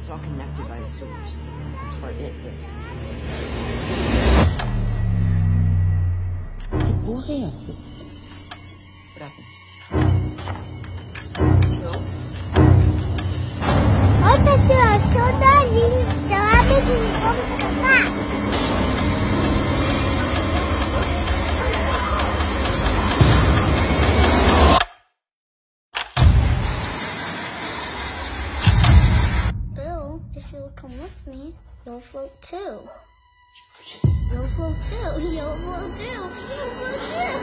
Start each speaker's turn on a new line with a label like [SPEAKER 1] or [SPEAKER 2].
[SPEAKER 1] It's all connected by the sewers. That's where it lives.
[SPEAKER 2] Que porra é essa?
[SPEAKER 1] What happened?
[SPEAKER 3] Oi, pessoal, eu sou o Davi, seu amiguinho, vamos cantar? Bill, if you'll come with me, you'll float too. You'll float too, you'll float too, you'll float too.